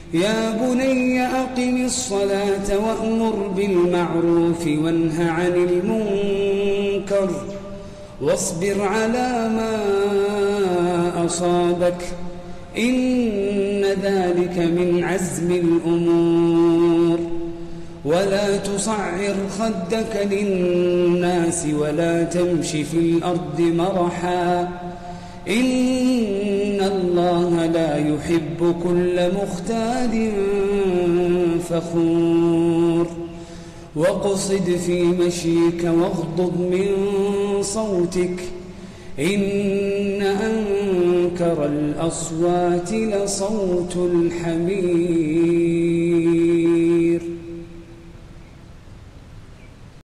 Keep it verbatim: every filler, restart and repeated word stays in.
يا بني أقم الصلاة وأمر بالمعروف وانه عن المنكر واصبر على ما أصابك إن ذلك من عزم الأمور ولا تصعر خدك للناس ولا تمش في الأرض مرحا إن الله لا يحب كل مختال فخور واقصد في مشيك واغضض من صوتك إن أنكر الأصوات لصوت الحمير.